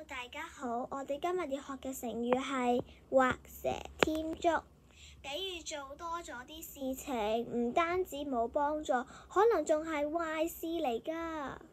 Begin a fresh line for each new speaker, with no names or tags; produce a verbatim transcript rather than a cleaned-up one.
大家好，我哋今日要學嘅成語係畫蛇添足，比喻做多咗啲事情，唔單止冇幫助，可能仲係壞事嚟㗎。